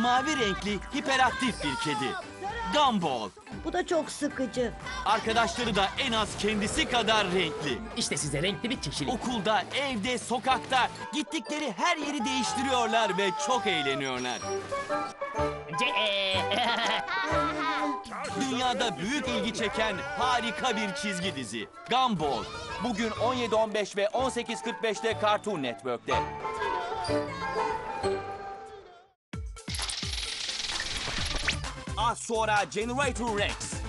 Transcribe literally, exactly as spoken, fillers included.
mavi renkli hiperaktif bir kedi. Gumball. Bu da çok sıkıcı. Arkadaşları da en az kendisi kadar renkli. İşte size renkli bir kişilik. Okulda, evde, sokakta gittikleri her yeri değiştiriyorlar ve çok eğleniyorlar. Dünyada büyük ilgi çeken harika bir çizgi dizi. Gumball. Bugün on yedi on beş ve on sekiz kırk beşte Cartoon Network'te. Az sonra Generator Rex.